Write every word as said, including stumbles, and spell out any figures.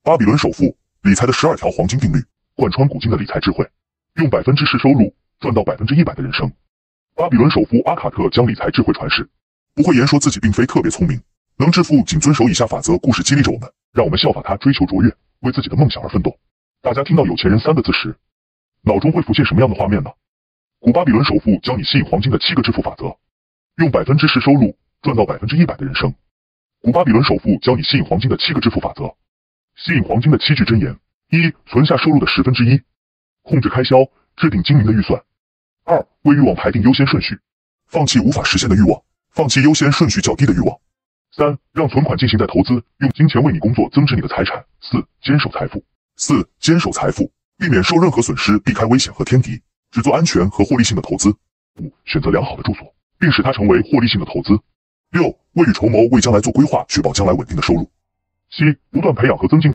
巴比伦首富理财的十二条黄金定律，贯穿古今的理财智慧，用百分之十收入赚到百分之一百的人生。巴比伦首富阿卡特将理财智慧传世，不会言说自己并非特别聪明，能致富仅遵守以下法则。故事激励着我们，让我们效法他追求卓越，为自己的梦想而奋斗。大家听到有钱人三个字时，脑中会浮现什么样的画面呢？古巴比伦首富教你吸引黄金的七个致富法则，用百分之十收入赚到百分之一百的人生。古巴比伦首富教你吸引黄金的七个致富法则，吸引黄金的七句箴言：一、存下收入的十分之一，控制开销，制定精明的预算；二、为欲望排定优先顺序，放弃无法实现的欲望，放弃优先顺序较低的欲望；三、让存款进行在投资，用金钱为你工作，增值你的财产；四、坚守财富，四、坚守财富，避免受任何损失，避开危险和天敌，只做安全和获利性的投资；五、选择良好的住所，并使它成为获利性的投资；六、未雨绸缪，为将来做规划，确保将来稳定的收入；七、不断培养和增进